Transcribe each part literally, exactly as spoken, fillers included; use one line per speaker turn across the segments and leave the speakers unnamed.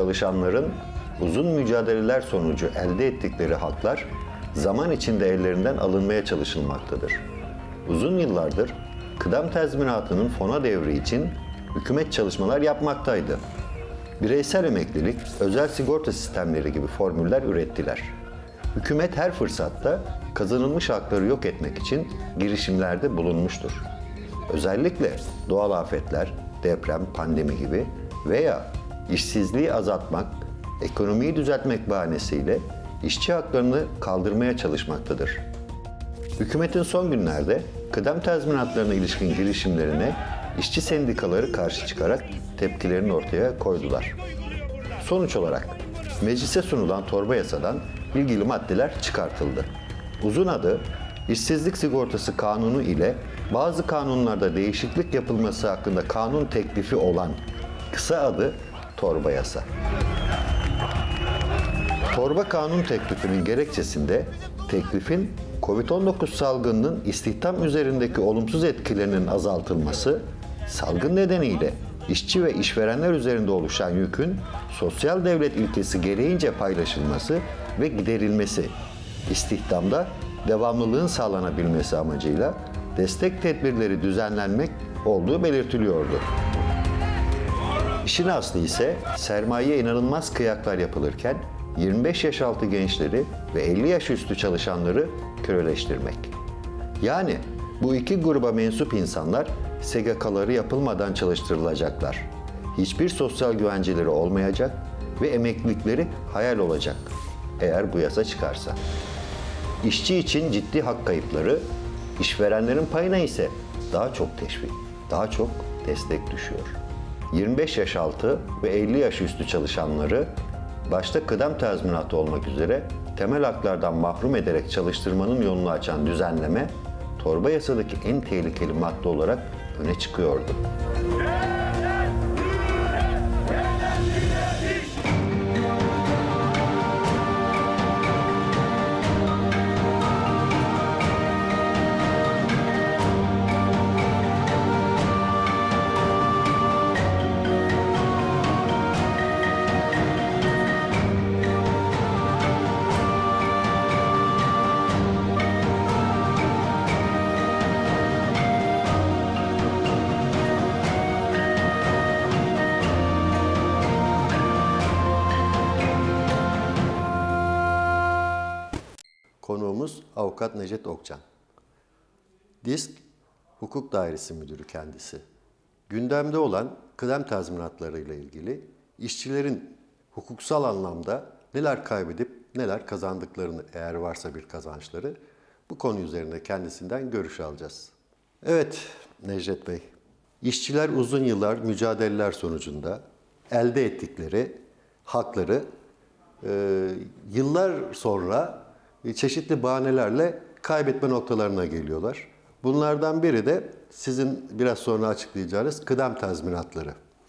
çalışanların uzun mücadeleler sonucu elde ettikleri haklar zaman içinde ellerinden alınmaya çalışılmaktadır. Uzun yıllardır kıdem tazminatının fona devri için hükümet çalışmalar yapmaktaydı. Bireysel emeklilik, özel sigorta sistemleri gibi formüller ürettiler. Hükümet her fırsatta kazanılmış hakları yok etmek için girişimlerde bulunmuştur. Özellikle doğal afetler, deprem, pandemi gibi veya işsizliği azaltmak, ekonomiyi düzeltmek bahanesiyle işçi haklarını kaldırmaya çalışmaktadır. Hükümetin son günlerde kıdem tazminatlarına ilişkin girişimlerine işçi sendikaları karşı çıkarak tepkilerini ortaya koydular. Sonuç olarak meclise sunulan torba yasadan ilgili maddeler çıkartıldı. Uzun adı İşsizlik Sigortası Kanunu ile bazı kanunlarda değişiklik yapılması hakkında kanun teklifi olan kısa adı torba yasa. Torba kanun teklifinin gerekçesinde teklifin kovid on dokuz salgınının istihdam üzerindeki olumsuz etkilerinin azaltılması, salgın nedeniyle işçi ve işverenler üzerinde oluşan yükün sosyal devlet ilkesi gereğince paylaşılması ve giderilmesi, istihdamda devamlılığın sağlanabilmesi amacıyla destek tedbirleri düzenlenmek olduğu belirtiliyordu. İşin aslı ise sermayeye inanılmaz kıyaklar yapılırken yirmi beş yaş altı gençleri ve elli yaş üstü çalışanları köleleştirmek. Yani bu iki gruba mensup insanlar S G K'ları yapılmadan çalıştırılacaklar. Hiçbir sosyal güvenceleri olmayacak ve emeklilikleri hayal olacak eğer bu yasa çıkarsa. İşçi için ciddi hak kayıpları, işverenlerin payına ise daha çok teşvik, daha çok destek düşüyor. yirmi beş yaş altı ve elli yaş üstü çalışanları başta kıdem tazminatı olmak üzere temel haklardan mahrum ederek çalıştırmanın yolunu açan düzenleme, torba yasadaki en tehlikeli madde olarak öne çıkıyordu. Konuğumuz Avukat Necdet Okcan. DİSK Hukuk Dairesi Müdürü kendisi. Gündemde olan kıdem tazminatları ile ilgili işçilerin hukuksal anlamda neler kaybedip neler kazandıklarını, eğer varsa bir kazançları, bu konu üzerine kendisinden görüş alacağız. Evet Necdet Bey, işçiler uzun yıllar mücadeleler sonucunda elde ettikleri hakları e, yıllar sonra çeşitli bahanelerle kaybetme noktalarına geliyorlar. Bunlardan biri de sizin biraz sonra açıklayacağınız kıdem tazminatları.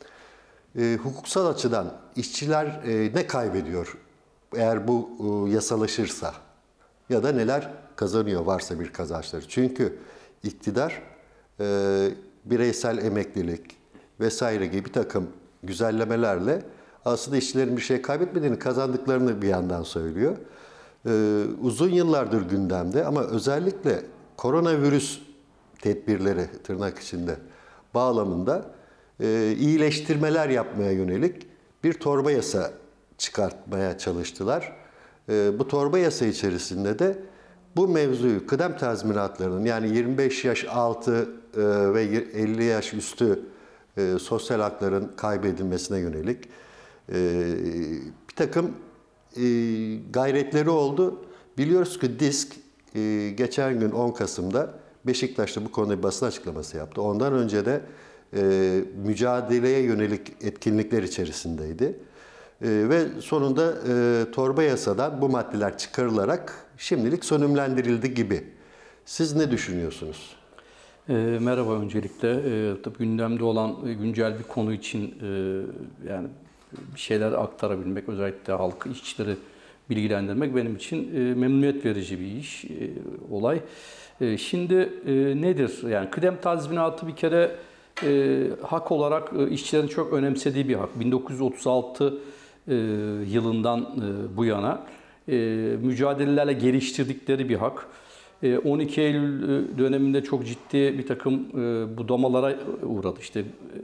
E, hukuksal açıdan işçiler e, ne kaybediyor eğer bu e, yasalaşırsa? Ya da neler kazanıyor varsa bir kazançları? Çünkü iktidar e, bireysel emeklilik vesaire gibi bir takım güzellemelerle aslında işçilerin bir şey kaybetmediğini, kazandıklarını bir yandan söylüyor. Ee, uzun yıllardır gündemde ama özellikle koronavirüs tedbirleri tırnak içinde bağlamında e, iyileştirmeler yapmaya yönelik bir torba yasa çıkartmaya çalıştılar. E, bu torba yasa içerisinde de bu mevzuyu kıdem tazminatlarının, yani yirmi beş yaş altı e, ve elli yaş üstü e, sosyal hakların kaybedilmesine yönelik e, bir takım E, gayretleri oldu. Biliyoruz ki DİSK e, geçen gün on Kasım'da Beşiktaş'ta bu konuda bir basın açıklaması yaptı. Ondan önce de e, mücadeleye yönelik etkinlikler içerisindeydi. E, ve sonunda e, torba yasadan bu maddeler çıkarılarak şimdilik sönümlendirildi gibi. Siz ne düşünüyorsunuz?
E, merhaba öncelikle. E, tabii gündemde olan e, güncel bir konu için e, yani bir şeyler aktarabilmek, özellikle halkı, işçileri bilgilendirmek benim için e, memnuniyet verici bir iş, e, olay. E, şimdi e, nedir? Yani kıdem tazminatı bir kere e, hak olarak e, işçilerin çok önemsediği bir hak. bin dokuz yüz otuz altı yılından e, bu yana e, mücadelelerle geliştirdikleri bir hak. E, on iki Eylül döneminde çok ciddi bir takım e, budamalara uğradı. İşte e,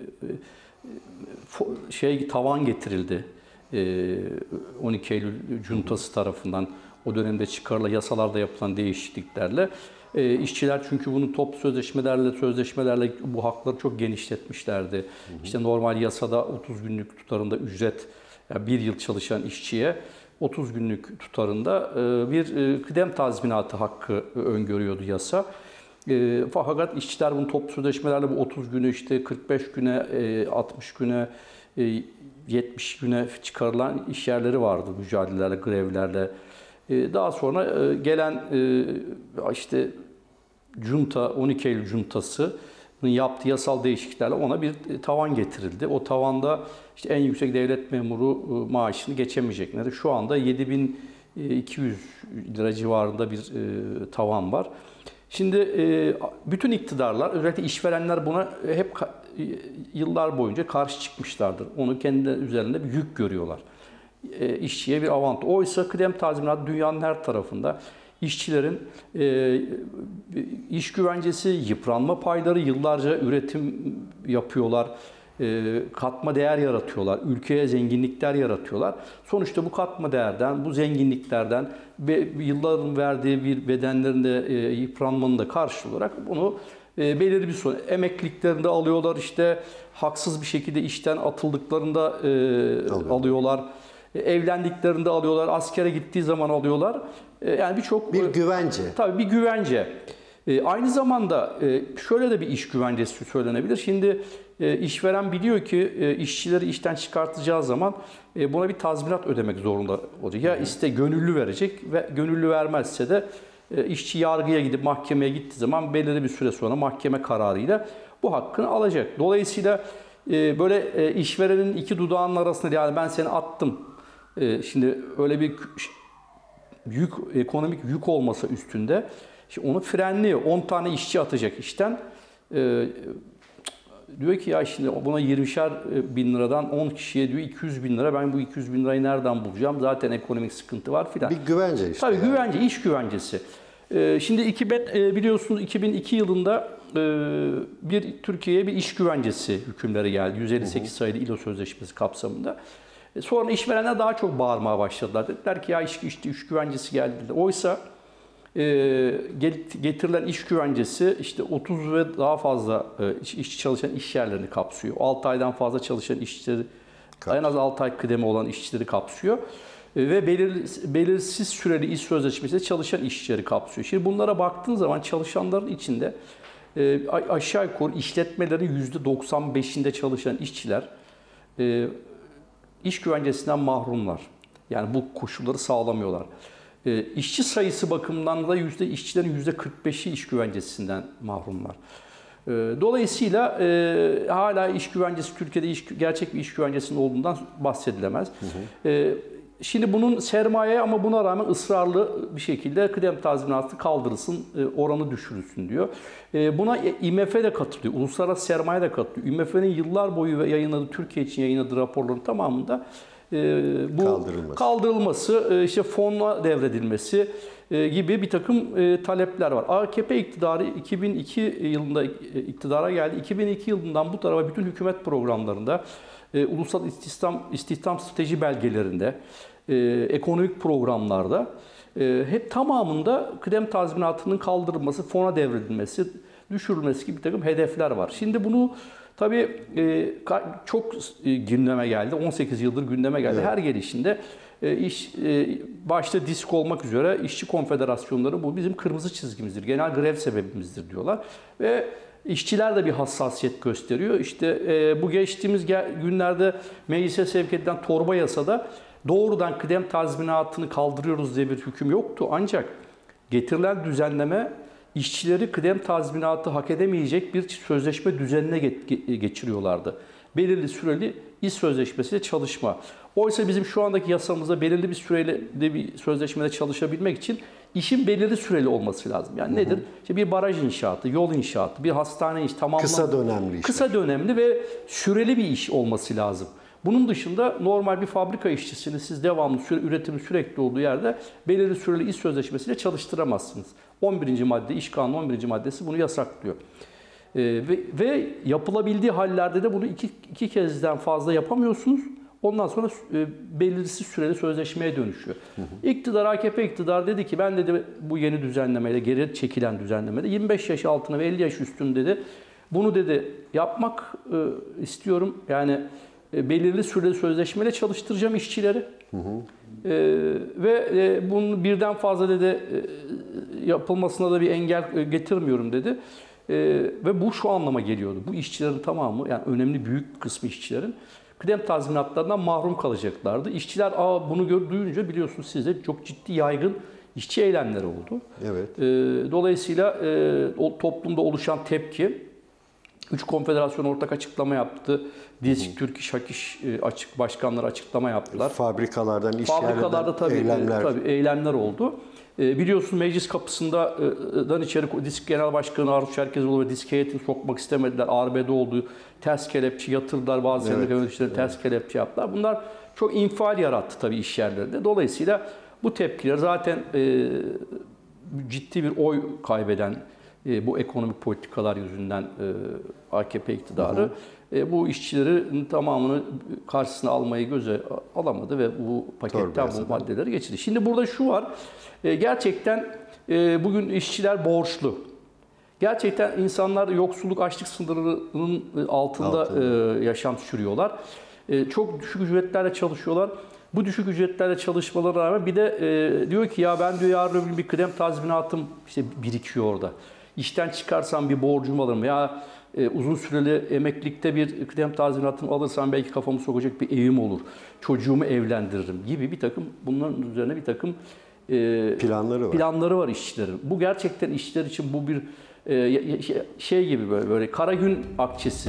e, şey tavan getirildi. E, on iki Eylül Cuntası tarafından o dönemde çıkarılan yasalarda yapılan değişikliklerle e, işçiler çünkü bunu toplu sözleşmelerle sözleşmelerle bu hakları çok genişletmişlerdi. Hı hı. İşte normal yasada otuz günlük tutarında ücret, yani bir yıl çalışan işçiye otuz günlük tutarında bir kıdem tazminatı hakkı öngörüyordu yasa. Fakat işçiler bunu toplu sözleşmelerle bu otuz günü işte kırk beş güne, altmış güne, yetmiş güne çıkarılan iş yerleri vardı mücadelelerle, grevlerle. Daha sonra gelen işte junta, on iki Eylül Cuntası yaptığı yasal değişikliklerle ona bir tavan getirildi. O tavanda işte en yüksek devlet memuru maaşını geçemeyecekleri. Şu anda yedi bin iki yüz lira civarında bir tavan var. Şimdi bütün iktidarlar, özellikle işverenler buna hep yıllar boyunca karşı çıkmışlardır. Onu kendi üzerinde bir yük görüyorlar. İşçiye bir avantaj. Oysa kıdem tazminatı dünyanın her tarafında işçilerin e, iş güvencesi, yıpranma payları, yıllarca üretim yapıyorlar, e, katma değer yaratıyorlar, ülkeye zenginlikler yaratıyorlar. Sonuçta bu katma değerden, bu zenginliklerden ve yılların verdiği bir bedenlerinde e, yıpranmanın da karşılığı olarak bunu e, belirli bir sonra emekliliklerinde alıyorlar, işte haksız bir şekilde işten atıldıklarında e, alıyorlar. Evlendiklerinde alıyorlar, askere gittiği zaman alıyorlar. Yani birçok
bir güvence.
Tabii bir güvence. Aynı zamanda şöyle de bir iş güvencesi söylenebilir. Şimdi işveren biliyor ki işçileri işten çıkartacağı zaman buna bir tazminat ödemek zorunda olacak. Ya iste gönüllü verecek ve gönüllü vermezse de işçi yargıya gidip mahkemeye gittiği zaman belirli bir süre sonra mahkeme kararıyla bu hakkını alacak. Dolayısıyla böyle işverenin iki dudağının arasında, yani ben seni attım. Şimdi öyle bir yük, ekonomik yük olmasa üstünde, işte onu frenliyor. on tane işçi atacak işten. Ee, diyor ki ya şimdi buna yirmişer bin liradan on kişiye diyor iki yüz bin lira. Ben bu iki yüz bin lirayı nereden bulacağım? Zaten ekonomik sıkıntı var filan.
Bir güvence işte.
Tabii
yani.
güvence, iş güvencesi. Ee, şimdi iki bin, biliyorsunuz iki bin iki yılında e, bir Türkiye'ye bir iş güvencesi hükümleri geldi. yüz elli sekiz hı hı. sayılı İ L O Sözleşmesi kapsamında. Sonra işverenler daha çok bağırmaya başladılar. Dediler ki ya iş, iş, iş güvencesi geldi. Oysa e, getirilen iş güvencesi işte otuz ve daha fazla e, işçi çalışan iş yerlerini kapsıyor. altı aydan fazla çalışan işçileri, Kaç? en az altı ay kıdemi olan işçileri kapsıyor. E, ve belir, belirsiz süreli iş sözleşmesiyle çalışan işçileri kapsıyor. Şimdi bunlara baktığın zaman çalışanların içinde e, aşağı yukarı işletmelerin yüzde doksan beşinde çalışan işçiler e, İş güvencesinden mahrumlar. Yani bu koşulları sağlamıyorlar. E, işçi sayısı bakımından da yüzde işçilerin yüzde kırk beşi iş güvencesinden mahrumlar. E, dolayısıyla e, hala iş güvencesi Türkiye'de iş, gerçek bir iş güvencesinin olduğundan bahsedilemez. Hı hı. E, şimdi bunun sermaye ama buna rağmen ısrarlı bir şekilde kıdem tazminatı kaldırılsın, e, oranı düşürülsün diyor. E, buna I M F de katılıyor, uluslararası sermaye de katılıyor. I M F'nin yıllar boyu yayınladığı, Türkiye için yayınladığı raporların tamamında e, bu kaldırılması, kaldırılması e, işte fonla devredilmesi e, gibi bir takım e, talepler var. A K P iktidarı iki bin iki yılında iktidara geldi. iki bin iki yılından bu tarafa bütün hükümet programlarında, e, ulusal istihdam, istihdam strateji belgelerinde, e, ekonomik programlarda e, hep tamamında kıdem tazminatının kaldırılması, fona devredilmesi, düşürülmesi gibi bir takım hedefler var. Şimdi bunu tabii e, çok e, gündeme geldi. on sekiz yıldır gündeme geldi. Evet. Her gelişinde e, iş e, başta DİSK olmak üzere işçi konfederasyonları bu bizim kırmızı çizgimizdir, genel grev sebebimizdir diyorlar. Ve İşçiler de bir hassasiyet gösteriyor. İşte e, bu geçtiğimiz günlerde meclise sevk edilen torba yasada doğrudan kıdem tazminatını kaldırıyoruz diye bir hüküm yoktu. Ancak getirilen düzenleme işçileri kıdem tazminatı hak edemeyecek bir sözleşme düzenine geçiriyorlardı. Belirli süreli iş sözleşmesiyle çalışma. Oysa bizim şu andaki yasamızda belirli bir süreyle bir sözleşmede çalışabilmek için işin belirli süreli olması lazım. Yani hı hı. nedir? İşte bir baraj inşaatı, yol inşaatı, bir hastane iş tamamlanmış.
Kısa dönemli iş.
Kısa dönemli ve süreli bir iş olması lazım. Bunun dışında normal bir fabrika işçisini siz devamlı süre, üretimi sürekli olduğu yerde belirli süreli iş sözleşmesiyle çalıştıramazsınız. on birinci madde, İş Kanunu on birinci maddesi bunu yasaklıyor. Ee, ve, ve yapılabildiği hallerde de bunu iki, iki kezden fazla yapamıyorsunuz. Ondan sonra e, belirsiz süreli sözleşmeye dönüşüyor. Hı hı. İktidar, A K P iktidar dedi ki ben dedi bu yeni düzenlemeyle, geri çekilen düzenlemede yirmi beş yaş altına ve elli yaş üstünde dedi bunu dedi yapmak e, istiyorum. Yani e, belirli süreli sözleşmeyle çalıştıracağım işçileri. Hı hı. E, ve e, bunun birden fazla dedi e, yapılmasına da bir engel e, getirmiyorum dedi. E, ve bu şu anlama geliyordu. Bu işçilerin tamamı, yani önemli büyük kısmı işçilerin kıdem tazminatlarından mahrum kalacaklardı. İşçiler Aa, bunu gör, duyunca biliyorsunuz siz de çok ciddi yaygın işçi eylemleri oldu.
Evet.
E, dolayısıyla e, o toplumda oluşan tepki, üç konfederasyon ortak açıklama yaptı. DİSK, Türk İş, Hak İş e, açık başkanları açıklama yaptılar.
Fabrikalardan, iş
Fabrikalarda tabii
eylemler.
E, tabii eylemler oldu. E, biliyorsun meclis kapısından içeri DİSK Genel Başkanı Aruz Çerkezoğlu ve DİSK heyetini sokmak istemediler. Arbede oldu. Ters kelepçe yatırdılar. Bazı
evet.
sendika yöneticileri ters evet. kelepçe yaptılar. Bunlar çok infial yarattı tabii iş yerlerinde. Dolayısıyla bu tepkiler zaten e, ciddi bir oy kaybeden e, bu ekonomik politikalar yüzünden e, A K P iktidarı hı hı. E, bu işçilerin tamamını karşısına almayı göze alamadı ve bu paketten bu maddeleri geçirdi. Şimdi burada şu var. E, gerçekten e, bugün işçiler borçlu. Gerçekten insanlar yoksulluk, açlık sınırının altında, altında. E, yaşam sürüyorlar. E, çok düşük ücretlerle çalışıyorlar. Bu düşük ücretlerle çalışmalarına rağmen bir de e, diyor ki ya ben diyor yarın öbür gün bir kıdem tazminatım işte birikiyor orada. İşten çıkarsam bir borcumu alırım. Ya e, uzun süreli emeklilikte bir kıdem tazminatımı alırsam belki kafamı sokacak bir evim olur. Çocuğumu evlendiririm gibi bir takım, bunların üzerine bir takım e,
planları var.
Planları var işçilerin. Bu gerçekten işçiler için bu bir e, şey gibi böyle, böyle kara gün akçesi.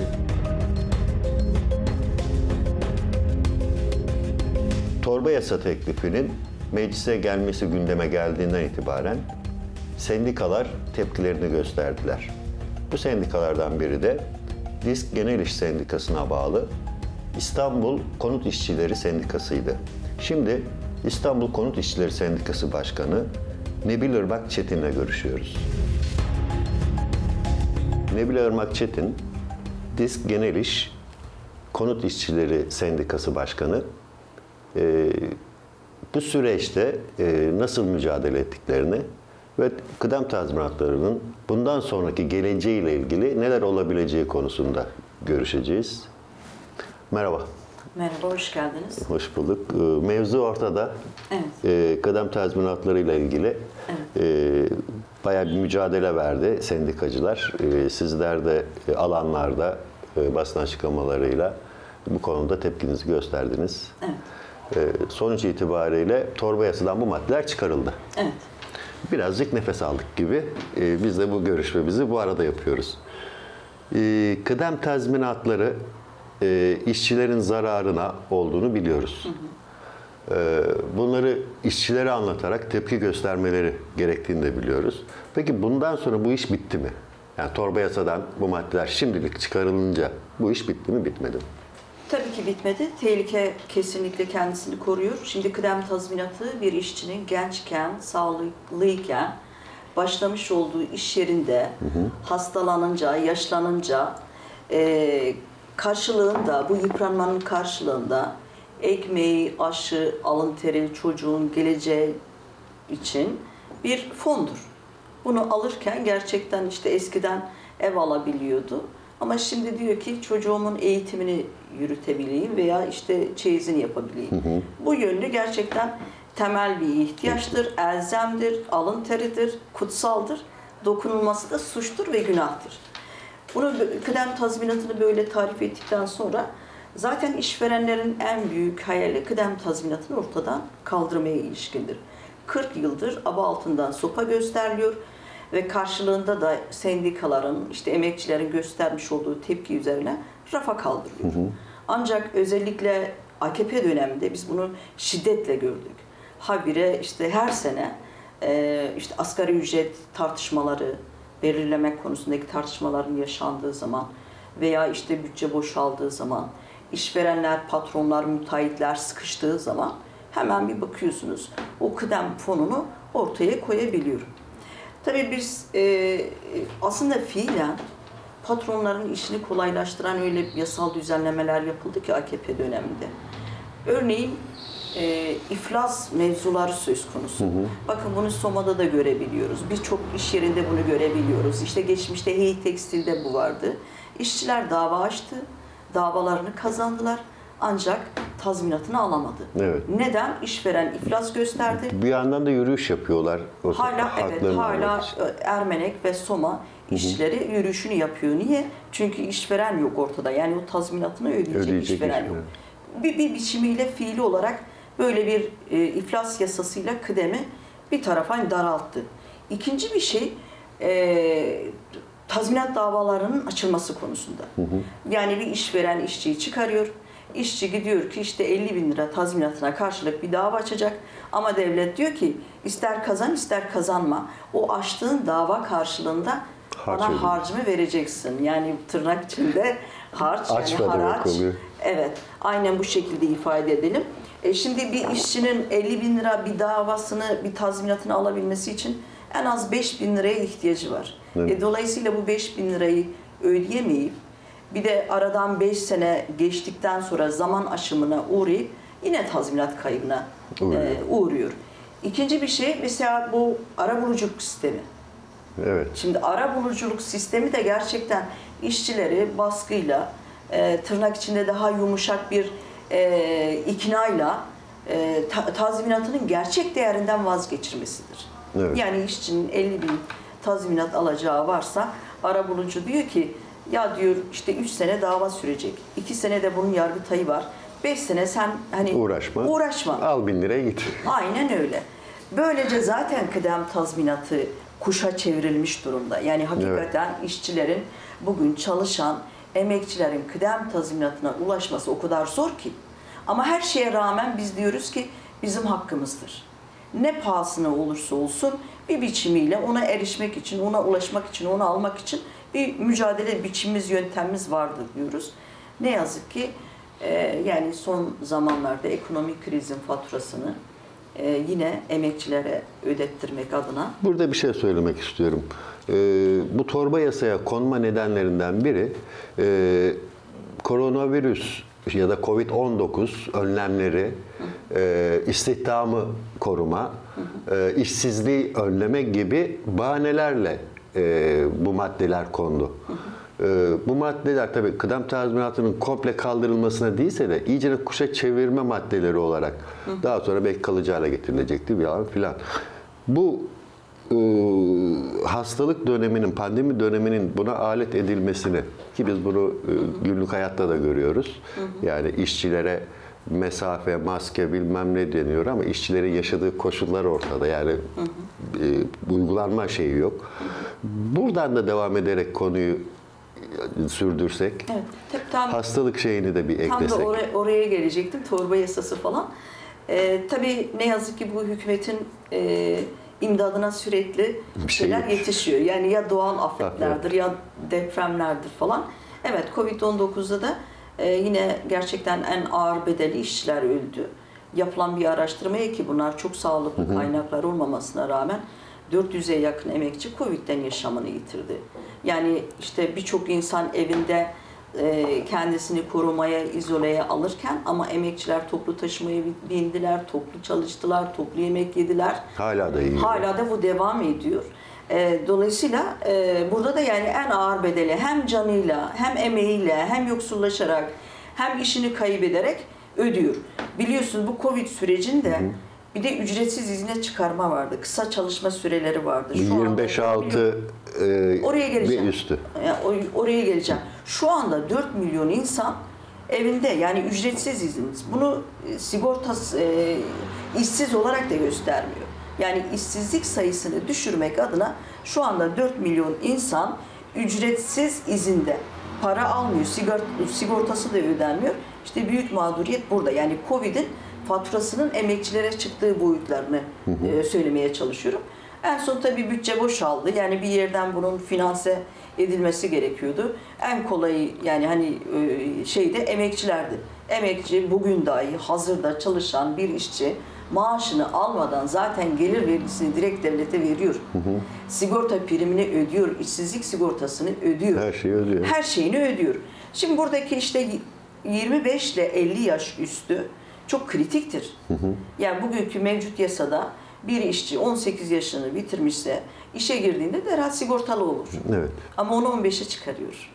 Torba yasa teklifinin meclise gelmesi gündeme geldiğinden itibaren sendikalar tepkilerini gösterdiler. Bu sendikalardan biri de DİSK Genel İş Sendikası'na bağlı İstanbul Konut İşçileri Sendikası'ydı. Şimdi İstanbul Konut İşçileri Sendikası Başkanı Nebil Irmak Çetin'le görüşüyoruz. Nebil Irmak Çetin, DİSK Genel İş Konut İşçileri Sendikası Başkanı. Ee, bu süreçte e, nasıl mücadele ettiklerini ve kıdem tazminatlarının bundan sonraki geleceğiyle ilgili neler olabileceği konusunda görüşeceğiz. Merhaba.
Merhaba, hoş geldiniz.
Hoş bulduk. Mevzu ortada.
Evet.
E, kıdem tazminatlarıyla ilgili evet. e, bayağı bir mücadele verdi sendikacılar. E, sizler de e, alanlarda e, basın açıklamalarıyla bu konuda tepkinizi gösterdiniz. Evet. E, sonuç itibariyle torba yasadan bu maddeler çıkarıldı.
Evet.
Birazcık nefes aldık gibi. E, biz de bu görüşmemizi bu arada yapıyoruz. E, kıdem tazminatları e, işçilerin zararına olduğunu biliyoruz. Hı hı. E, bunları işçilere anlatarak tepki göstermeleri gerektiğini de biliyoruz. Peki bundan sonra bu iş bitti mi? Yani torba yasadan bu maddeler şimdilik çıkarılınca bu iş bitti mi, bitmedi mi?
Tabii ki bitmedi. Tehlike kesinlikle kendisini koruyor. Şimdi kıdem tazminatı bir işçinin gençken, sağlıklıyken başlamış olduğu iş yerinde hı hı. hastalanınca, yaşlanınca e, karşılığında, bu yıpranmanın karşılığında ekmeği, aşı, alın teri, çocuğun geleceği için bir fondur. Bunu alırken gerçekten işte eskiden ev alabiliyordu. Ama şimdi diyor ki çocuğumun eğitimini yürütebileyim veya işte çeyizini yapabileyim. Hı hı. Bu yönlü gerçekten temel bir ihtiyaçtır, elzemdir, alın teridir, kutsaldır. Dokunulması da suçtur ve günahtır. Bunu kıdem tazminatını böyle tarif ettikten sonra zaten işverenlerin en büyük hayali kıdem tazminatını ortadan kaldırmaya ilişkindir. kırk yıldır aba altından sopa gösteriliyor ve karşılığında da sendikaların, işte emekçilerin göstermiş olduğu tepki üzerine rafa kaldırılıyor. Hı hı. Ancak özellikle A K P döneminde biz bunu şiddetle gördük. Habire işte her sene işte asgari ücret tartışmaları, belirlemek konusundaki tartışmaların yaşandığı zaman veya işte bütçe boşaldığı zaman işverenler, patronlar, müteahhitler sıkıştığı zaman hemen bir bakıyorsunuz o kıdem fonunu ortaya koyabiliyorum. Tabii biz e, aslında fiilen patronların işini kolaylaştıran öyle yasal düzenlemeler yapıldı ki A K P döneminde. Örneğin e, iflas mevzuları söz konusu. Hı hı. Bakın bunu Soma'da da görebiliyoruz. Birçok iş yerinde bunu görebiliyoruz. İşte geçmişte Hey Tekstil'de bu vardı. İşçiler dava açtı, davalarını kazandılar ancak tazminatını alamadı.
Evet.
Neden? İşveren iflas gösterdi.
Bir yandan da yürüyüş yapıyorlar. O
Hala evet, hala Ermenek ve Soma işçileri yürüyüşünü yapıyor. Niye? Çünkü işveren yok ortada. Yani o tazminatını ödeyecek,
ödeyecek
işveren yok. Bir, bir biçimiyle fiili olarak böyle bir e, iflas yasasıyla kıdemi bir tarafa daralttı. İkinci bir şey e, tazminat davalarının açılması konusunda. Hı hı. Yani bir işveren işçiyi çıkarıyor. İşçi gidiyor ki işte elli bin lira tazminatına karşılık bir dava açacak. Ama devlet diyor ki ister kazan ister kazanma. O açtığın dava karşılığında
harç
bana
ödeyim. Harcımı
vereceksin. Yani tırnak içinde harç yani haraç. Evet. Aynen bu şekilde ifade edelim. E şimdi bir işçinin elli bin lira bir davasını, bir tazminatını alabilmesi için en az beş bin liraya ihtiyacı var. Evet. E dolayısıyla bu beş bin lirayı ödeyemeyip bir de aradan beş sene geçtikten sonra zaman aşımına uğrayıp yine tazminat kaybına uğruyor. E, uğruyor. İkinci bir şey mesela bu arabuluculuk sistemi.
Evet.
Şimdi arabuluculuk sistemi de gerçekten işçileri baskıyla, e, tırnak içinde daha yumuşak bir e, iknayla e, ta, tazminatının gerçek değerinden vazgeçirmesidir. Evet. Yani işçinin elli bin tazminat alacağı varsa arabulucu diyor ki ya diyor işte üç sene dava sürecek. iki sene de bunun yargıtayı var. beş sene sen hani
uğraşma.
uğraşma.
Al bin liraya git.
Aynen öyle. Böylece zaten kıdem tazminatı kuşa çevrilmiş durumda. Yani hakikaten evet. işçilerin bugün çalışan emekçilerin kıdem tazminatına ulaşması o kadar zor ki. Ama her şeye rağmen biz diyoruz ki bizim hakkımızdır. Ne pahasına olursa olsun bir biçimiyle ona erişmek için, ona ulaşmak için, onu almak için bir mücadele biçimimiz, yöntemimiz vardır diyoruz. Ne yazık ki e, yani son zamanlarda ekonomik krizin faturasını e, yine emekçilere ödettirmek adına.
Burada bir şey söylemek istiyorum. E, bu torba yasaya konma nedenlerinden biri e, koronavirüs ya da kovid on dokuz önlemleri, e, istihdamı koruma, e, işsizliği önlemek gibi bahanelerle e, bu maddeler kondu. E, bu maddeler tabii kıdem tazminatının komple kaldırılmasına değilse de iyice kuşa çevirme maddeleri olarak daha sonra belki kalıcı hale getirilecekti falan filan. Bu e, hastalık döneminin, pandemi döneminin buna alet edilmesini ki biz bunu e, günlük hayatta da görüyoruz. Yani işçilere mesafe, maske bilmem ne deniyor ama işçilerin yaşadığı koşullar ortada. Yani e, uygulanma şeyi yok. Buradan da devam ederek konuyu sürdürsek,
evet, tam,
hastalık şeyini de bir eklesek.
Tam da oraya, oraya gelecektim, torba yasası falan. Ee, tabii ne yazık ki bu hükümetin e, imdadına sürekli
bir
şeyler
şey
yetişiyor. Yani ya doğal afetlerdir evet. ya depremlerdir falan. Evet, kovid on dokuzda da e, yine gerçekten en ağır bedeli işçiler öldü. Yapılan bir araştırmaya ki bunlar çok sağlıklı hı hı. kaynaklar olmamasına rağmen dört yüze yakın emekçi Covid'den yaşamını yitirdi. Yani işte birçok insan evinde e, kendisini korumaya, izoleye alırken ama emekçiler toplu taşımaya bindiler, toplu çalıştılar, toplu yemek yediler.
Hala da iyi.
Hala da bu devam ediyor. E, dolayısıyla e, burada da yani en ağır bedeli hem canıyla, hem emeğiyle, hem yoksullaşarak, hem işini kaybederek ödüyor. Biliyorsunuz bu Covid sürecinde hı hı. bir de ücretsiz izne çıkarma vardı. Kısa çalışma süreleri vardı. Şu
yirmi beş altı e,
oraya geleceğim.
ve üstü.
Yani oraya geleceğim. Şu anda dört milyon insan evinde yani ücretsiz izin. Bunu sigortası e, işsiz olarak da göstermiyor. Yani işsizlik sayısını düşürmek adına şu anda dört milyon insan ücretsiz izinde. Para almıyor, sigortası da ödenmiyor. İşte büyük mağduriyet burada. Yani Covid'in faturasının emekçilere çıktığı boyutlarını hı hı. E, söylemeye çalışıyorum. En son tabii bütçe boşaldı. Yani bir yerden bunun finanse edilmesi gerekiyordu. En kolayı yani hani e, şeyde emekçilerdi. Emekçi bugün dahi hazırda çalışan bir işçi maaşını almadan zaten gelir vergisini direkt devlete veriyor. Hı hı. Sigorta primini ödüyor, işsizlik sigortasını ödüyor.
Her şeyi ödüyor.
Her şeyini ödüyor. Şimdi buradaki işte yirmi beş ile elli yaş üstü çok kritiktir. Hı hı. Yani bugünkü mevcut yasada bir işçi on sekiz yaşını bitirmişse işe girdiğinde derhal sigortalı olur. Evet. Ama onu on beşe çıkarıyor.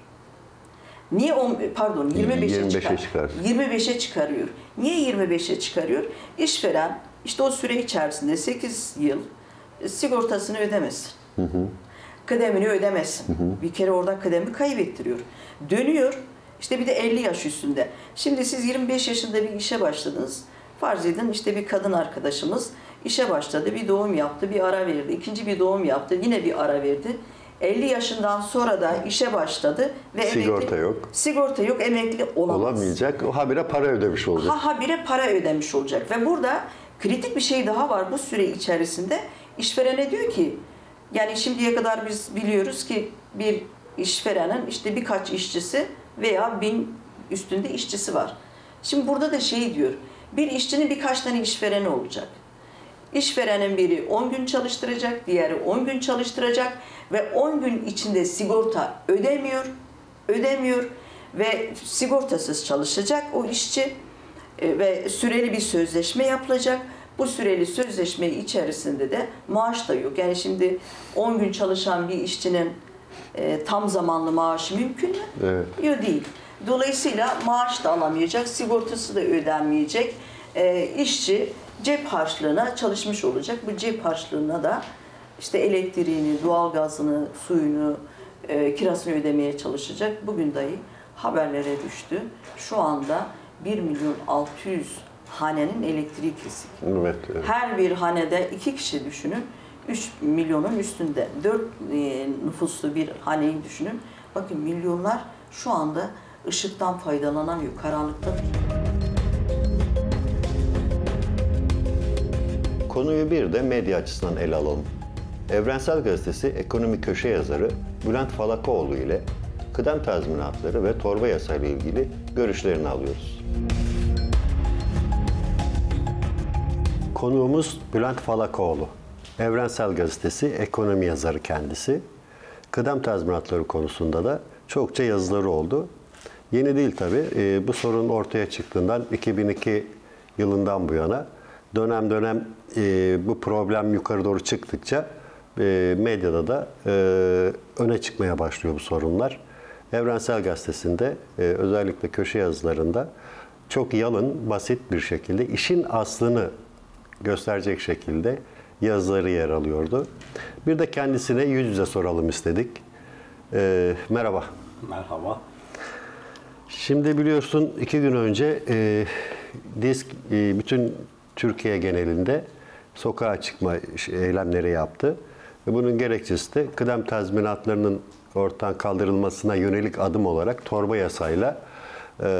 Niye on, pardon yirmi beşe çıkar. çıkar. yirmi beşe çıkarıyor. Niye yirmi beşe çıkarıyor? İşveren işte o süre içerisinde sekiz yıl sigortasını ödemesin. Hı hı. Kıdemini ödemesin. Hı hı. Bir kere orada kıdemi kaybettiriyor. Dönüyor. İşte bir de elli yaş üstünde. Şimdi siz yirmi beş yaşında bir işe başladınız. Farz edin işte bir kadın arkadaşımız işe başladı, bir doğum yaptı, bir ara verdi. İkinci bir doğum yaptı, yine bir ara verdi. elli yaşından sonra da işe başladı ve
sigorta
emekli,
yok.
Sigorta yok, emekli olamaz.
Olamayacak. O habire para ödemiş olacak.
Ha habire para ödemiş olacak ve burada kritik bir şey daha var bu süre içerisinde. İşverene diyor ki yani şimdiye kadar biz biliyoruz ki bir işverenin işte birkaç işçisi veya bin üstünde işçisi var. Şimdi burada da şey diyor, bir işçinin birkaç tane işvereni olacak. İşverenin biri on gün çalıştıracak, diğeri on gün çalıştıracak ve on gün içinde sigorta ödemiyor, ödemiyor ve sigortasız çalışacak o işçi ve süreli bir sözleşme yapılacak. Bu süreli sözleşme içerisinde de maaş da yok. Yani şimdi on gün çalışan bir işçinin e, tam zamanlı maaşı mümkün mü? Evet. Yok değil. Dolayısıyla maaş da alamayacak, sigortası da ödenmeyecek. E, işçi cep harçlığına çalışmış olacak. Bu cep harçlığına da işte elektriğini, doğalgazını, suyunu, e, kirasını ödemeye çalışacak. Bugün dahi haberlere düştü. Şu anda bir milyon altı yüz hanenin elektriği kesik. Evet, evet. Her bir hanede iki kişi düşünün. üç milyonun üstünde. dört e, nüfuslu bir haneyi düşünün. Bakın milyonlar şu anda ışıktan faydalanamıyor. Karanlıkta.
Konuyu bir de medya açısından ele alalım. Evrensel Gazetesi ekonomi köşe yazarı Bülent Falakoğlu ile kıdem tazminatları ve torba yasa ile ilgili görüşlerini alıyoruz. Konuğumuz Bülent Falakoğlu. Evrensel Gazetesi ekonomi yazarı kendisi. Kıdem tazminatları konusunda da çokça yazıları oldu. Yeni değil tabii. E, bu sorun ortaya çıktığından iki bin iki yılından bu yana dönem dönem e, bu problem yukarı doğru çıktıkça e, medyada da e, öne çıkmaya başlıyor bu sorunlar. Evrensel Gazetesi'nde e, özellikle köşe yazılarında çok yalın, basit bir şekilde işin aslını gösterecek şekilde yazıları yer alıyordu. Bir de kendisine yüz yüze soralım istedik. E, merhaba.
Merhaba.
Şimdi biliyorsun iki gün önce e, DİSK e, bütün Türkiye genelinde sokağa çıkma eylemleri yaptı. Ve bunun gerekçesi de kıdem tazminatlarının ortadan kaldırılmasına yönelik adım olarak torba yasayla e,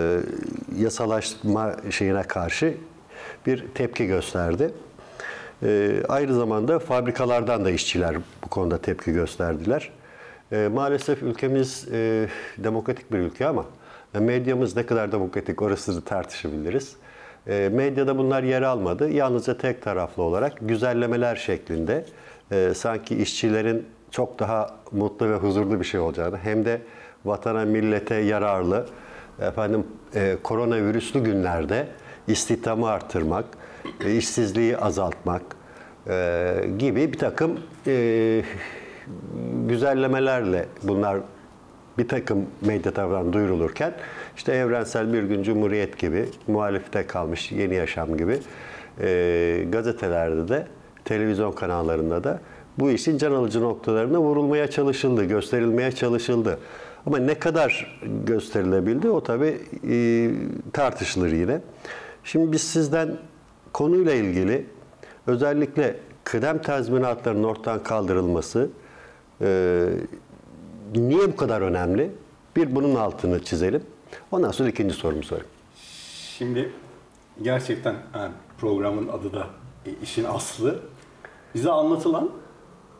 yasalaşma şeyine karşı bir tepki gösterdi. E, aynı zamanda fabrikalardan da işçiler bu konuda tepki gösterdiler. E, maalesef ülkemiz e, demokratik bir ülke ama medyamız ne kadar demokratik orasını tartışabiliriz. E, medyada bunlar yer almadı. Yalnızca tek taraflı olarak güzellemeler şeklinde e, sanki işçilerin çok daha mutlu ve huzurlu bir şey olacağını hem de vatana millete yararlı efendim e, koronavirüslü günlerde istihdamı artırmak, e, işsizliği azaltmak e, gibi bir takım e, güzellemelerle bunlar bir takım medya tarafından duyurulurken işte Evrensel Bir Gün Cumhuriyet gibi, muhalefete kalmış Yeni Yaşam gibi e, gazetelerde de, televizyon kanallarında da bu işin can alıcı noktalarına vurulmaya çalışıldı, gösterilmeye çalışıldı. Ama ne kadar gösterilebildi o tabii e, tartışılır yine. Şimdi biz sizden konuyla ilgili özellikle kıdem tazminatlarının ortadan kaldırılması e, niye bu kadar önemli? Bir, bunun altını çizelim. Ondan sonra ikinci sorumu sorayım.
Şimdi gerçekten yani programın adı da işin aslı. Bize anlatılan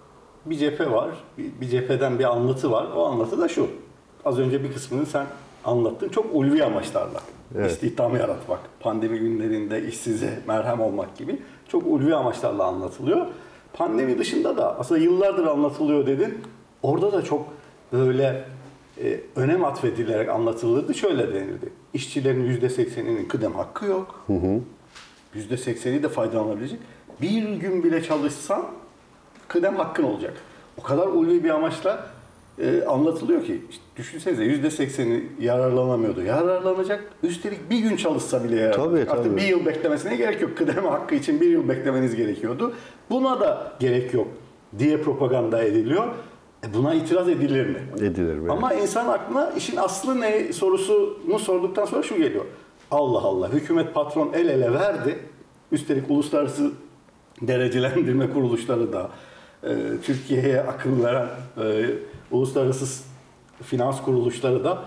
bir cephe var, bir, bir cepheden bir anlatı var. O anlatı da şu. Az önce bir kısmını sen anlattın. Çok ulvi amaçlarla.
Evet.
İstihdam yaratmak, pandemi günlerinde işsize merhem olmak gibi çok ulvi amaçlarla anlatılıyor. Pandemi dışında da aslında yıllardır anlatılıyor dedin. Orada da çok böyle e, önem atfedilerek anlatılırdı. Şöyle denirdi. İşçilerin yüzde sekseninin kıdem hakkı yok. Hı hı. yüzde sekseni de faydalanabilecek. Bir gün bile çalışsan kıdem hakkın olacak. O kadar ulvi bir amaçla e, anlatılıyor ki. İşte düşünsenize yüzde sekseni yararlanamıyordu. Yararlanacak. Üstelik bir gün çalışsa bile yararlanacak.
Tabii,
Artık
tabii.
bir yıl beklemesine gerek yok. Kıdem hakkı için bir yıl beklemeniz gerekiyordu. Buna da gerek yok diye propaganda ediliyor. E buna itiraz edilir mi?
Edilir mi?
Ama insan aklına işin aslı ne sorusunu sorduktan sonra şu geliyor. Allah Allah, hükümet patron el ele verdi. Üstelik uluslararası derecelendirme kuruluşları da, e, Türkiye'ye akıl veren e, uluslararası finans kuruluşları da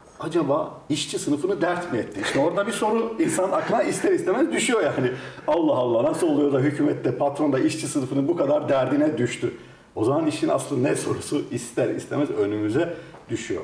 acaba işçi sınıfını dert mi etti? İşte orada bir soru insan aklına ister istemez düşüyor yani. Allah Allah, nasıl oluyor da hükümette patron da işçi sınıfının bu kadar derdine düştü? O zaman işin aslı ne sorusu ister istemez önümüze düşüyor.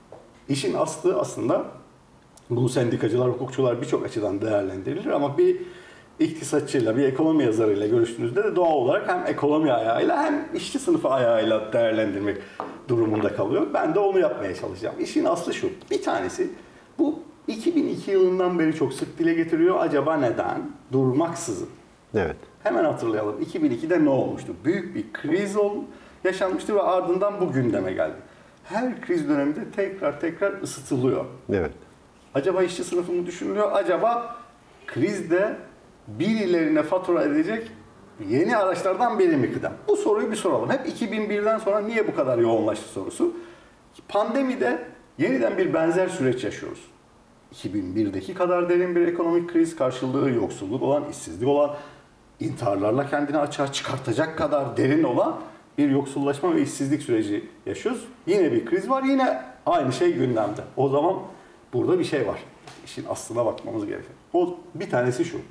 İşin aslı aslında bunu sendikacılar, hukukçular birçok açıdan değerlendirilir ama bir iktisatçıyla, bir ekonomi yazarıyla görüştüğünüzde de doğal olarak hem ekonomi ayağıyla hem işçi sınıfı ayağıyla değerlendirmek durumunda kalıyor. Ben de onu yapmaya çalışacağım. İşin aslı şu. Bir tanesi bu iki bin iki yılından beri çok sık dile getiriyor. Acaba neden? Durmaksızın.
Evet.
Hemen hatırlayalım. iki bin ikide ne olmuştu? Büyük bir kriz ol, yaşanmıştı ve ardından bu gündeme geldi. Her kriz döneminde tekrar tekrar ısıtılıyor.
Evet.
Acaba işçi sınıfı mı düşünülüyor? Acaba krizde birilerine fatura edecek yeni araçlardan biri mi kıdem? Bu soruyu bir soralım. Hep iki bin birden sonra niye bu kadar yoğunlaştı sorusu. Pandemide yeniden bir benzer süreç yaşıyoruz. iki bin birdeki kadar derin bir ekonomik kriz, karşılığı yoksulluk olan, işsizlik olan, intiharlarla kendini açığa çıkartacak kadar derin olan bir yoksullaşma ve işsizlik süreci yaşıyoruz. Yine bir kriz var, yine aynı şey gündemde. O zaman burada bir şey var. İşin aslına bakmamız gerekiyor. O bir tanesi şu.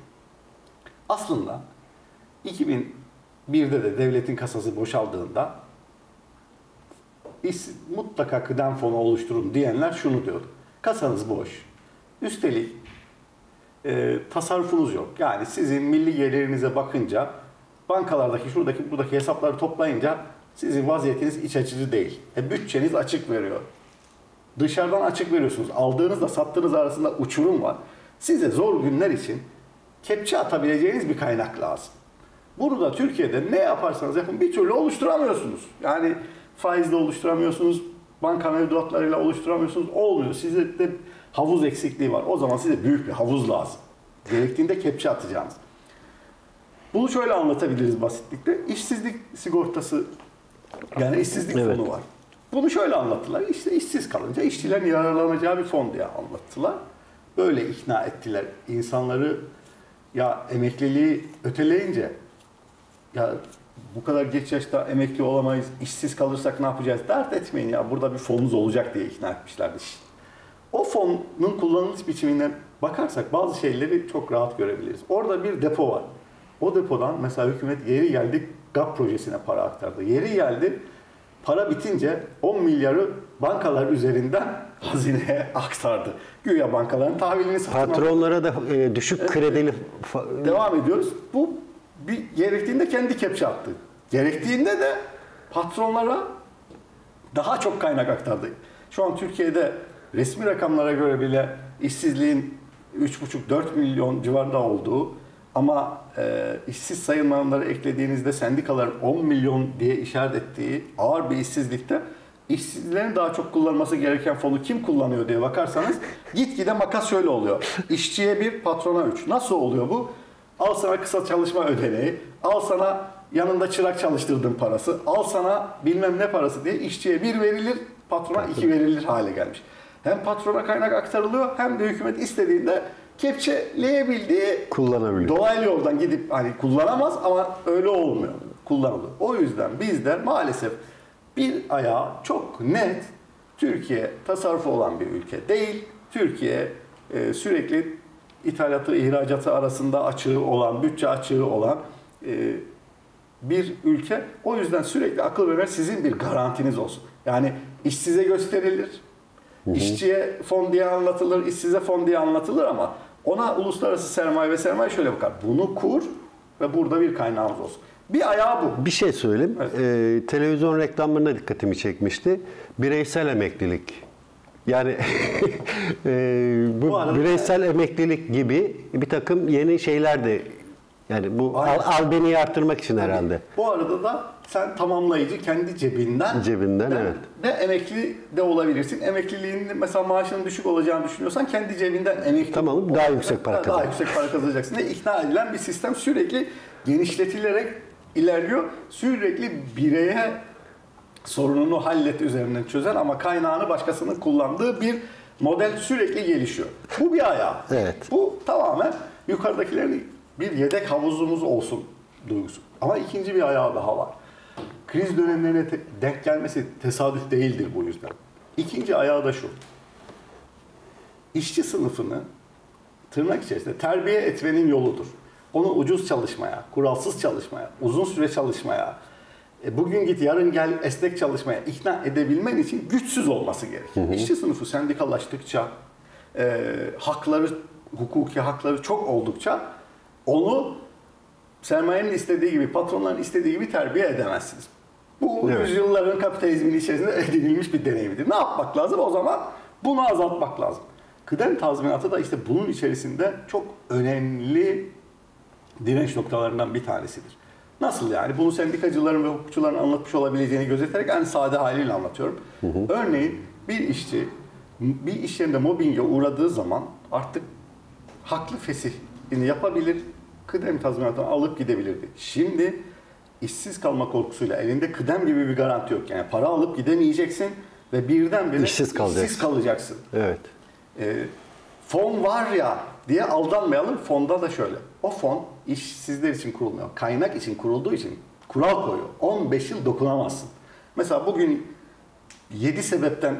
Aslında iki bin birde de devletin kasası boşaldığında iş, mutlaka kıdem fonu oluşturun diyenler şunu diyordu. Kasanız boş. Üstelik e, tasarrufunuz yok. Yani sizin milli gelirinize bakınca bankalardaki şuradaki buradaki hesapları toplayınca sizin vaziyetiniz iç açıcı değil. E, bütçeniz açık veriyor. Dışarıdan açık veriyorsunuz. Aldığınızla sattığınız arasında uçurum var. Size zor günler için kepçe atabileceğiniz bir kaynak lazım. Bunu da Türkiye'de ne yaparsanız yapın bir türlü oluşturamıyorsunuz. Yani faizle oluşturamıyorsunuz, banka mevduatlarıyla oluşturamıyorsunuz. Olmuyor. Size de havuz eksikliği var. O zaman size büyük bir havuz lazım. Gerektiğinde kepçe atacağınız. Bunu şöyle anlatabiliriz basitlikle. İşsizlik sigortası, yani işsizlik
Evet.
fonu var. Bunu şöyle anlattılar. İşte işsiz kalınca işçilerin yararlanacağı bir fon diye anlattılar. Böyle ikna ettiler insanları. Ya emekliliği öteleyince, ya bu kadar geç yaşta emekli olamayız, işsiz kalırsak ne yapacağız? Dert etmeyin ya, burada bir fonunuz olacak diye ikna etmişlerdi. O fonun kullanılış biçimine bakarsak bazı şeyleri çok rahat görebiliriz. Orada bir depo var. O depodan mesela hükümet yeri geldi G A P projesine para aktardı. Yeri geldi para bitince on milyarı bankalar üzerinden hazineye aktardı. Güya bankaların tahvilini satın aldı.
Patronlara da e, düşük kredili fa-
Devam ediyoruz. Bu bir gerektiğinde kendi kepçe attı. Gerektiğinde de patronlara daha çok kaynak aktardı. Şu an Türkiye'de resmi rakamlara göre bile işsizliğin üç buçuk dört milyon civarında olduğu ama e, işsiz sayılmayanları eklediğinizde sendikaların on milyon diye işaret ettiği ağır bir işsizlikte işsizlerin daha çok kullanması gereken fonu kim kullanıyor diye bakarsanız gitgide makas şöyle oluyor. İşçiye bir, patrona üç. Nasıl oluyor bu? Al sana kısa çalışma ödeneği, al sana yanında çırak çalıştırdığın parası, al sana bilmem ne parası diye işçiye bir verilir, patrona iki verilir hale gelmiş. Hem patrona kaynak aktarılıyor hem de hükümet istediğinde kepçeleyebildiği
kullanabiliyor.
dolaylı yoldan gidip hani kullanamaz ama öyle olmuyor. Kullanılıyor. O yüzden bizde maalesef bir ayağı çok net Türkiye tasarrufu olan bir ülke değil. Türkiye e, sürekli ithalatı, ihracatı arasında açığı olan, bütçe açığı olan, e, bir ülke. O yüzden sürekli akıl verir sizin bir garantiniz olsun. Yani işsize gösterilir, hı hı. işçiye fon diye anlatılır, işsize fon diye anlatılır ama ona uluslararası sermaye ve sermaye şöyle bakar. Bunu kur ve burada bir kaynağımız olsun. Bir ayağı bu.
Bir şey söyleyeyim.
Evet.
Ee, televizyon reklamlarına dikkatimi çekmişti. Bireysel emeklilik. Yani e, bu,
Bu arada-
bireysel emeklilik gibi bir takım yeni şeyler de, yani bu al,
Aynen.
albeni artırmak için herhalde.
Bu arada da sen tamamlayıcı kendi cebinden
Cebinden,
de,
evet.
de emekli de olabilirsin. Emekliliğinin mesela maaşının düşük olacağını düşünüyorsan kendi cebinden emekli
Tamam,
ol-
daha
ol-
yüksek para
daha
kazan.
yüksek para kazanacaksın diye ikna edilen bir sistem sürekli genişletilerek ilerliyor. Sürekli bireye sorununu hallet üzerinden çözer ama kaynağını başkasının kullandığı bir model sürekli gelişiyor. Bu bir ayağı.
Evet.
Bu tamamen yukarıdakilerin bir yedek havuzumuz olsun duygusu. Ama ikinci bir ayağı daha var. Kriz dönemlerine te- denk gelmesi tesadüf değildir bu yüzden. İkinci ayağı da şu. İşçi sınıfını tırnak içerisinde terbiye etmenin yoludur. Onu ucuz çalışmaya, kuralsız çalışmaya, uzun süre çalışmaya, e, bugün git yarın gel esnek çalışmaya ikna edebilmen için güçsüz olması gerekir. Hı hı. İşçi sınıfı sendikalaştıkça, e, hakları, hukuki hakları çok oldukça onu sermayenin istediği gibi, patronların istediği gibi terbiye edemezsiniz. Bu
Evet.
yüzyılların kapitalizmin içerisinde edinilmiş bir deneyimidir. Ne yapmak lazım? O zaman bunu azaltmak lazım. Kıdem tazminatı da işte bunun içerisinde çok önemli direnç noktalarından bir tanesidir. Nasıl yani? Bunu sendikacıların ve hukukçuların anlatmış olabileceğini gözeterek en sade haliyle anlatıyorum. Hı hı. Örneğin bir işçi bir iş yerinde mobbinge uğradığı zaman artık haklı fesihini yapabilir, kıdem tazminatını alıp gidebilirdi. Şimdi işsiz kalma korkusuyla elinde kıdem gibi bir garanti yok. Yani para alıp gidemeyeceksin ve birdenbire
İşsiz kalacaksın.
işsiz kalacaksın.
Evet.
E, fon var ya diye aldanmayalım. Fonda da şöyle. O fon işsizler için kurulmuyor. Kaynak için kurulduğu için kural koyuyor. on beş yıl dokunamazsın. Mesela bugün yedi sebepten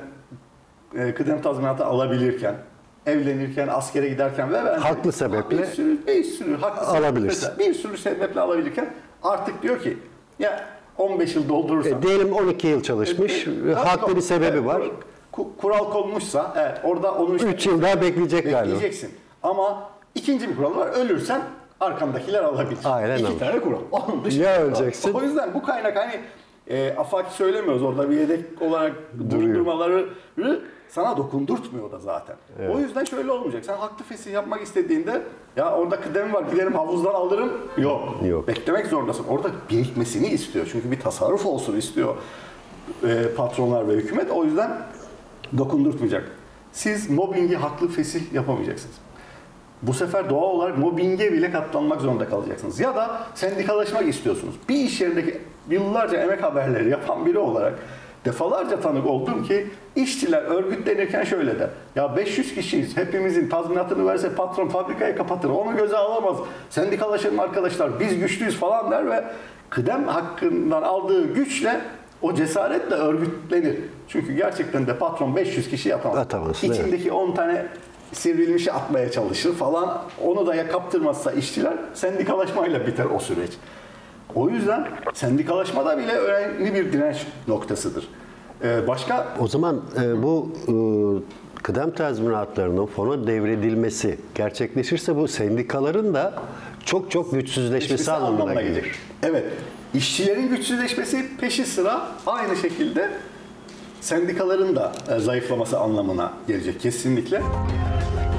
e, kıdem tazminatı alabilirken, evlenirken, askere giderken ve benzeri
Haklı sebeple
bir sürü, bir sürü haklı
alabilirsin.
sebeple, bir sürü sebeple alabilirken artık diyor ki ya on beş yıl doldurursan
E, diyelim on iki yıl çalışmış,
E, e,
haklı
yok.
bir sebebi
Evet,
var.
ku- Kural konmuşsa evet orada onu işte
üç yıl daha bekleyecek galiba.
bekleyeceksin. Ama ikinci bir kural var. Ölürsen arkandakiler alabilir.
Aynen
İki
alır.
tane kural. Onun dışında-
Ya öleceksin?
O yüzden bu kaynak hani e, afaki söylemiyoruz orada bir yedek olarak
Duruyor.
durdurmaları sana dokundurtmuyor da zaten. O yüzden şöyle olmayacak. Sen haklı fesih yapmak istediğinde ya orada kıdemim var giderim havuzdan alırım. Yok.
Yok.
Beklemek zorundasın. Orada birikmesini istiyor. Çünkü bir tasarruf olsun istiyor e, patronlar ve hükümet. O yüzden dokundurtmayacak. Siz mobbingi haklı fesih yapamayacaksınız. Bu sefer doğal olarak mobbinge bile katlanmak zorunda kalacaksınız. Ya da sendikalaşmak istiyorsunuz. Bir iş yerindeki yıllarca emek haberleri yapan biri olarak defalarca tanık oldum ki işçiler örgütlenirken şöyle de ya beş yüz kişiyiz hepimizin tazminatını verse patron fabrikayı kapatır onu göze alamaz sendikalaşalım arkadaşlar biz güçlüyüz falan der ve kıdem hakkından aldığı güçle o cesaretle örgütlenir. Çünkü gerçekten de patron beş yüz kişi atamaz.
Atamaz,
İçindeki on tane sivrilmişi atmaya çalışır falan. Onu da ya kaptırmazsa işçiler sendikalaşmayla biter o süreç. O yüzden sendikalaşmada bile önemli bir direnç noktasıdır. Ee, başka
O zaman e, bu e, kıdem tazminatlarının fona devredilmesi gerçekleşirse bu sendikaların da çok çok güçsüzleşmesi
Güçsüzleşmesi
anlamına gelir.
gelir. Evet. İşçilerin güçsüzleşmesi peşi sıra aynı şekilde sendikaların da e, zayıflaması anlamına gelecek kesinlikle.